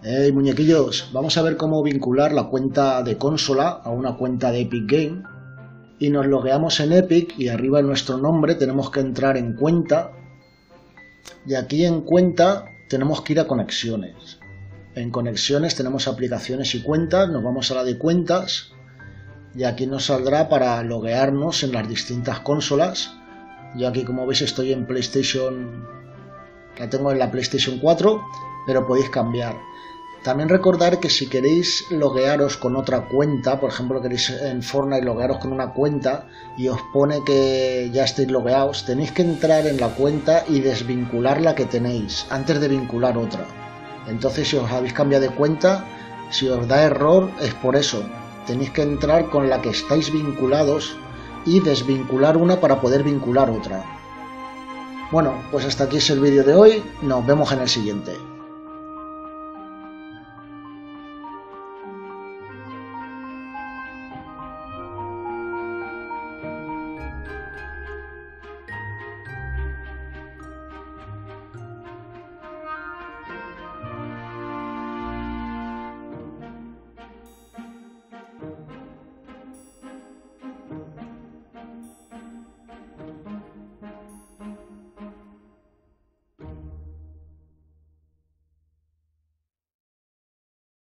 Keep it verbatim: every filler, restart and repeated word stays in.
Hey muñequillos, vamos a ver cómo vincular la cuenta de consola a una cuenta de Epic Game. Y nos logueamos en Epic y arriba en nuestro nombre tenemos que entrar en cuenta. Y aquí en cuenta tenemos que ir a conexiones. En conexiones tenemos aplicaciones y cuentas, nos vamos a la de cuentas. Y aquí nos saldrá para loguearnos en las distintas consolas. Yo aquí, como veis, estoy en PlayStation, la tengo en la PlayStation cuatro, pero podéis cambiar. También recordar que si queréis loguearos con otra cuenta, por ejemplo queréis en Fortnite loguearos con una cuenta y os pone que ya estáis logueados, tenéis que entrar en la cuenta y desvincular la que tenéis antes de vincular otra. Entonces, si os habéis cambiado de cuenta, si os da error es por eso. Tenéis que entrar con la que estáis vinculados y desvincular una para poder vincular otra. Bueno, pues hasta aquí es el vídeo de hoy, nos vemos en el siguiente.